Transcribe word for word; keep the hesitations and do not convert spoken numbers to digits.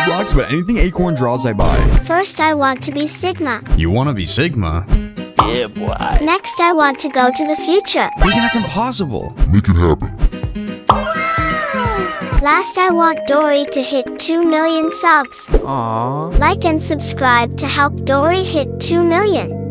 Roblox, but anything Acorn draws, I buy. First, I want to be Sigma. You want to be Sigma? Yeah, boy. Next, I want to go to the future. Megan, that's impossible. Make it happen. Last, I want Dory to hit two million subs. Aww. Like and subscribe to help Dory hit two million.